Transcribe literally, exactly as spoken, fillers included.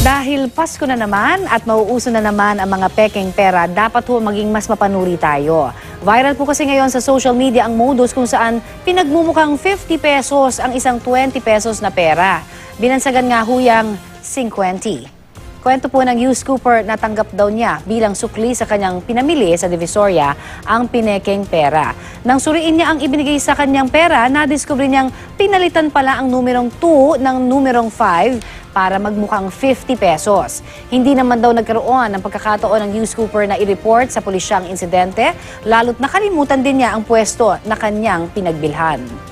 Dahil Pasko na naman at mauuso na naman ang mga pekeng pera, dapat ho maging mas mapanuri tayo. Viral po kasi ngayon sa social media ang modus kung saan pinagmumukhang fifty pesos ang isang twenty pesos na pera. Binansagan nga ho yang fifty. Kwento po ng news scooper na tanggap daw niya bilang sukli sa kanyang pinamili sa Divisoria ang pinekeng pera. Nang suriin niya ang ibinigay sa kanyang pera, nadiskubre niyang pinalitan pala ang numerong two ng numerong five para magmukhang fifty pesos. Hindi naman daw nagkaroon ng pagkakataon ng news scooper na i-report sa pulisyang insidente, lalo't nakalimutan din niya ang pwesto na kanyang pinagbilhan.